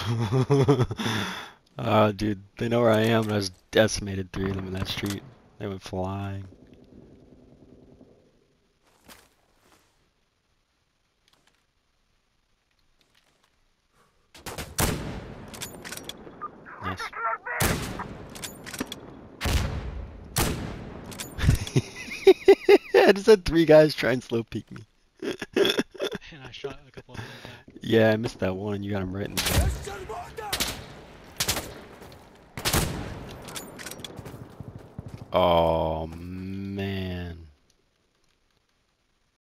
Dude, they know where I am, and I just decimated 3 of them in that street. They went flying. Nice. I just had 3 guys try and slow peek me. And I shot a couple of them back. Yeah, I missed that one, and you got him right in the back. Oh